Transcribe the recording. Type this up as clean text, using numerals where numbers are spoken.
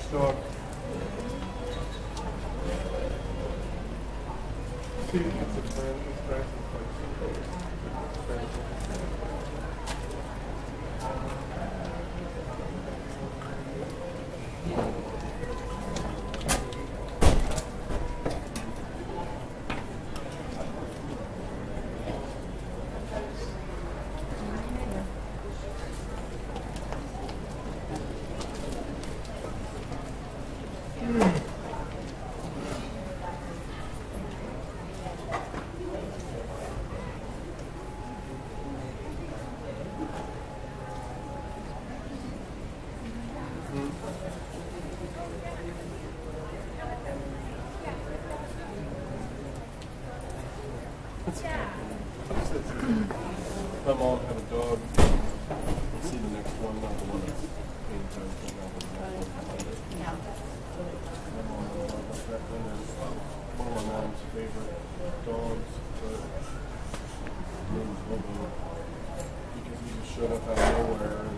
dog? See, it's a brand new price. My mom had a dog. Let's see the next one, not the one that's being turned to now. Yeah. My mom loved that one. Is one of my mom's favorite dogs, but named Bobo because he just showed up out of nowhere.